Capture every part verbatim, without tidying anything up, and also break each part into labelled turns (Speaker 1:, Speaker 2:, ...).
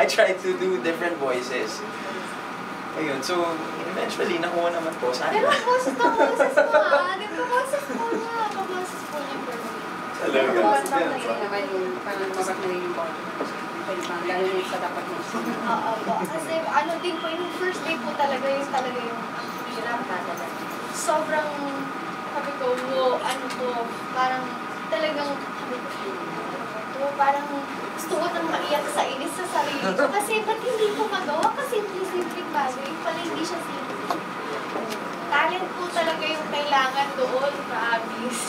Speaker 1: tried to do different voices. Ayun, so eventually nakuha naman po. Sana.
Speaker 2: Pero boses na boses mo ah. Di ba boses mo na? Kaboses mo niya per se.
Speaker 1: Talaga.
Speaker 3: Boses na naman yung parang mabak na yung body. Lalo na yung sa dapat mo.
Speaker 2: Oo po. Kasi ano din po, yung first day po talaga yung talaga yung hirap talaga. Sobrang, sabi ko, wow, ano po, parang talagang, sabi ko, ito, parang gusto ko nang maiyak sa inis sa sarili ko. Kasi ba't hindi ko magawa? Kasi simple-simple bagay. Pala hindi siya simple. Talent po talaga yung kailangan doon, promise.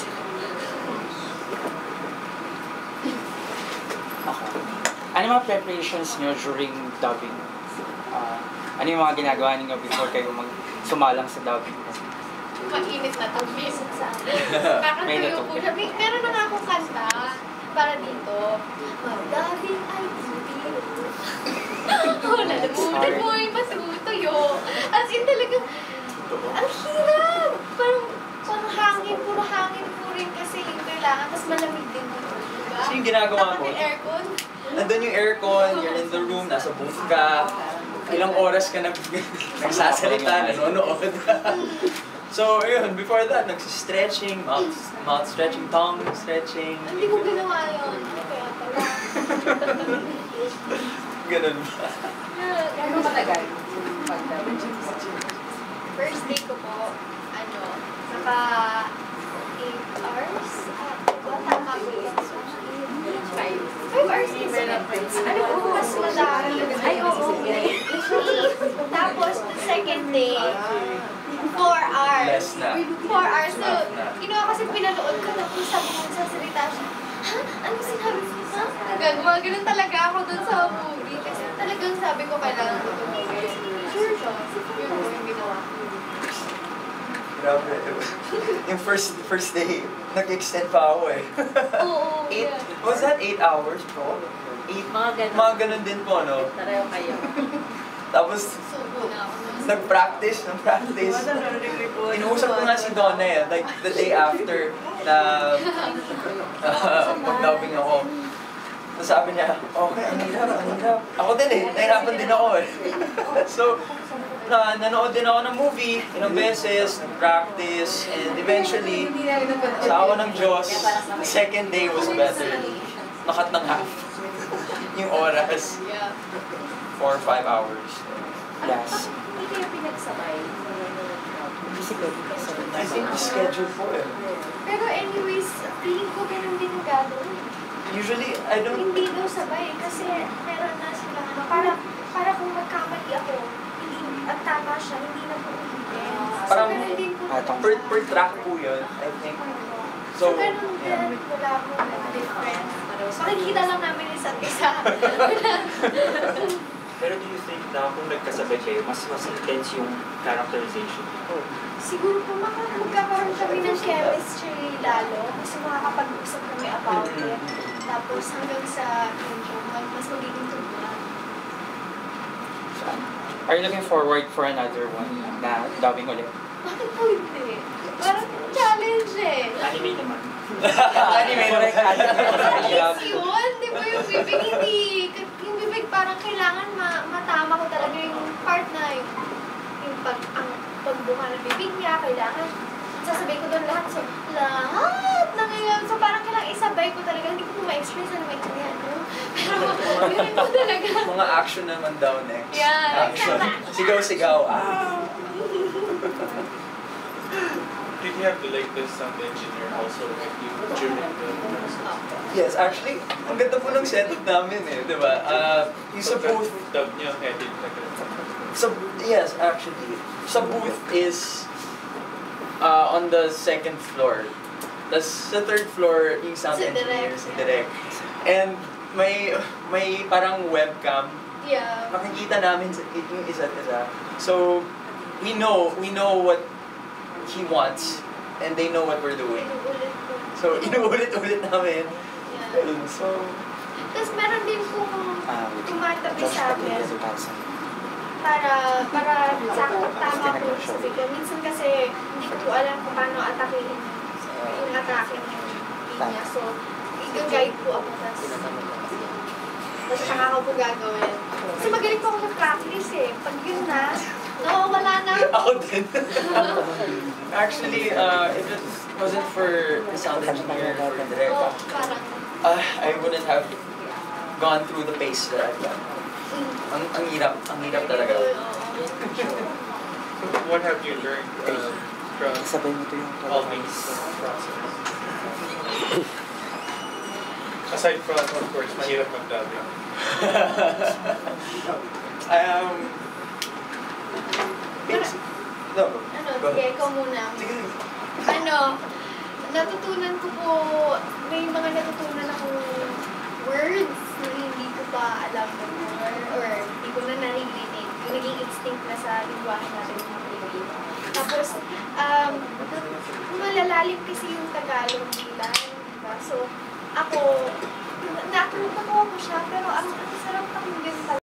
Speaker 4: Ano yung mga preparations nyo during dubbing? Uh, ano yung mga ginagawa niyo before kayo mag sumalang sa dubbing?
Speaker 2: Mainit na tubig sa kakatuyo po siya. May, meron na nga akong kanta para dito. Mag-dubbing ay tuyo. Oh, lalamunan mo yung matutuyo. As in talagang, ang hirap! Parang, parang hangin, puro hangin po rin kasi yung kailangan. Tapos malamig din mo. Diba?
Speaker 1: So yung ginagawa mo?
Speaker 2: Tapos yung aircon.
Speaker 1: Nandun yung aircon, you're in the room, nasa booth ka, ilang oras ka nag nagsasalita, nanonood ka. So, ayun, before that, nagsa-stretching, mouth, mouth stretching, tongue stretching.
Speaker 2: Hindi ko ginawa yun. Kaya pala.
Speaker 1: Ganun ba?
Speaker 3: Gano'ng matagal?
Speaker 2: First day ko po, ano, naka eight hours? Ah, diba? Tama ko yun. five hours is ano po, mas madami. Ay, oo. Tapos, the second day, four hours.
Speaker 1: Less na.
Speaker 2: four hours. So, ginawa kasi pinanood ko na kung sabi ko sa salita siya, ha? Anong sinabi mo? Ha? Gagawa, ganun talaga ako dun sa movie. Kasi talagang sabi ko kailangan ko tumigil. Sure siya. Yun po yung ginawa.
Speaker 1: Grabe. Yung first first day, nag-extend pa ako eh.
Speaker 2: Oo.
Speaker 1: Eight, was that eight hours po? Eight,
Speaker 3: Mga ganun.
Speaker 1: mga ganun din po, no?
Speaker 3: Tareho kayo.
Speaker 1: Tapos,
Speaker 2: Subo na ako.
Speaker 1: nag-practice, nag-practice. Inuusap ko nga si Donna eh, like the day after na uh, mag-dubbing ako. Tapos sabi niya, okay, ang hirap, ang hirap. Ako din eh, nahirapan din ako eh. So, na nanood din ako ng movie, ilang beses, nag-practice, and eventually, sa awa ng Diyos, the second day was better. Nakat ng half. Yung oras. Four or five hours.
Speaker 4: Yes.
Speaker 3: Hindi kayo pinagsabay.
Speaker 1: I think the schedule po eh.
Speaker 2: Pero anyways, feeling ko ganun din ang gagawin.
Speaker 1: Usually, I don't...
Speaker 2: Hindi daw sabay kasi meron na sila ano, para, para kung magkamali ako, hindi, at tama siya, hindi na po ulitin. So,
Speaker 1: Parang
Speaker 2: ganun din po.
Speaker 1: per, per track po yun, I think.
Speaker 2: So,
Speaker 1: So,
Speaker 2: ganun
Speaker 1: yeah.
Speaker 2: din, wala po difference. Makikita lang namin isa't isa.
Speaker 5: Pero do you think na kung nagkasabay kayo, mas mas intense yung characterization?
Speaker 2: Siguro po maka magkakaroon kami ng chemistry lalo kasi makakapag-usap kami about it. Tapos hanggang sa intro, mas magiging tubuhan.
Speaker 4: Are you looking forward for another one na dubbing ulit?
Speaker 2: Bakit po hindi? Parang challenge eh.
Speaker 5: Anime naman.
Speaker 1: Anime naman.
Speaker 2: Yes, yun. Di ba yung bibig hindi? Yung bibig parang kailangan ma matama ko talaga yung part na yung, yung pag, ang pagbuka ng bibig niya, kailangan sasabay ko doon lahat. So, lahat na ngayon. So, parang kailangan isabay ko talaga. Hindi ko po ma-express na maintindihan mo. Pero, ganun ko talaga.
Speaker 1: Mga action naman daw next.
Speaker 2: Yeah,
Speaker 1: Action.
Speaker 2: exactly.
Speaker 1: Sigaw-sigaw. Ah!
Speaker 5: Did you have to like the sound engineer also with you during the process?
Speaker 1: Yes, actually, ang ganda po ng setup namin eh, di ba? Uh, yung sa booth,
Speaker 5: Dub niyo, edit na
Speaker 1: sa, yes, actually, sa booth is uh, on the second floor. Tapos sa third floor, yung sound
Speaker 2: Si
Speaker 1: engineer,
Speaker 2: Direk.
Speaker 1: si Direk. And may, may parang webcam.
Speaker 2: Yeah.
Speaker 1: Makikita namin sa- yung isa't isa. So, we know, we know what he wants, and they know what we're doing.
Speaker 2: Inuulit ko.
Speaker 1: So, inuulit-ulit namin.
Speaker 2: Yeah.
Speaker 1: Ayun, so,
Speaker 2: Tapos meron din pong
Speaker 4: Ah,
Speaker 2: tumatabi
Speaker 4: Josh
Speaker 2: sa
Speaker 4: Padilla,
Speaker 2: amin
Speaker 4: Johnson.
Speaker 2: para para sakto tama po yung sabi ko. Minsan kasi hindi ko po alam kung paano atakin yung atake ng linya. So, i-guide po ako. Tapos, tapos saka ko po gagawin. magaling pa ako mag-practice eh. Pag yun na, nawawala na.
Speaker 1: Ako din. Actually, uh, if it wasn't for the sound engineer or direct,
Speaker 2: Oo, parang,
Speaker 1: uh, I wouldn't have gone through the pace that I've done.
Speaker 2: mm.
Speaker 1: Ang, ang hirap, ang hirap talaga.
Speaker 5: What have you learned uh, from
Speaker 4: Sabay mo ito yung
Speaker 5: all these process? Aside from, of course, mahirap mag-dubbing.
Speaker 1: um, basic. No,
Speaker 2: Ano,
Speaker 1: go
Speaker 2: sige,
Speaker 1: ahead.
Speaker 2: ikaw muna.
Speaker 1: Sige.
Speaker 2: Ano, natutunan ko po, may mga natutunan akong words na hindi ko pa alam before, or hindi ko na naririnig. Yung naging instinct na sa lingwahe natin ng mga Pilipino. Tapos, um, malalalim kasi yung Tagalog nila, diba? So, ako, na-approve ako siya, pero ang, ang sarap pakinggan talaga.